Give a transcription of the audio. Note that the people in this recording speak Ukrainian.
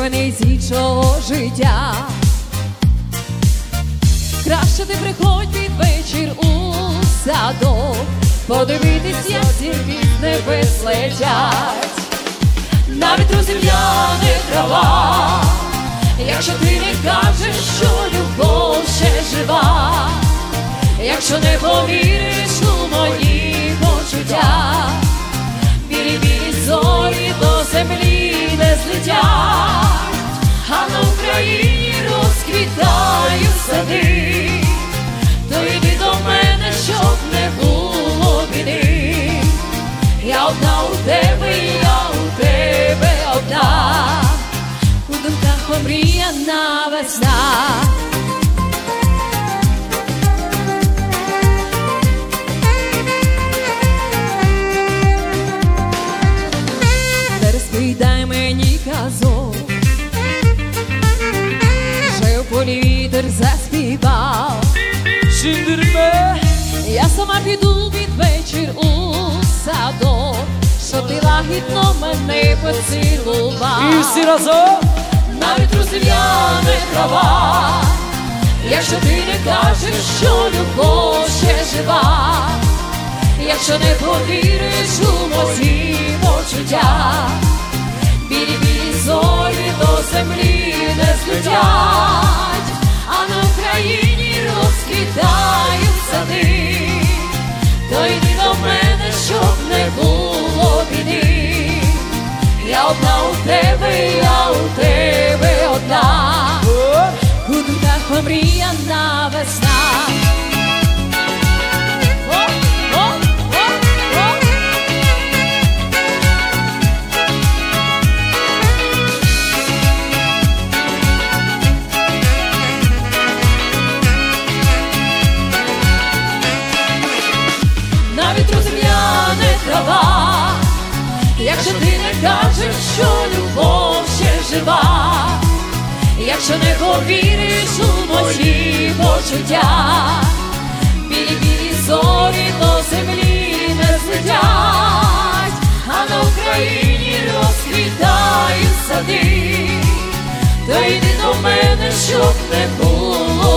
червоний з іншого життя. Краще ти приходь під вечір у садок, подивитись, як зірки з небес летять. На вітру земляна трава, якщо ти не кажеш, що любов ще жива, якщо не повіриш у мої почуття, білі-білі зорі до землі не злетять, а на Україні розквітають сади. То йди до мене, щоб не було біди. Я одна у тебе, я у тебе одна, у думках помріяна весна. Не розповідай мені казок, що в полі вітер заспівав. Шиндерме, я сама піду під вечір у садок, щоб ти лагідно мене поцілував. І всі разом! На вітру земляна трава, якщо ти не кажеш, що любов ще жива, якщо не повіриш у мої почуття, білі-білі зорі до землі не злетять, а на Україні розквітають сади. То йди до мене, щоб не було біди. Я одна у тебе, я у тебе одна, у думках помріяна весна. На вітру земляна трава, якщо ти не кажеш, що любов ще жива, якщо не повіриш у мої почуття, білі-білі зорі до землі не злетять, а на Україні розквітають сади. То йди до мене, щоб не було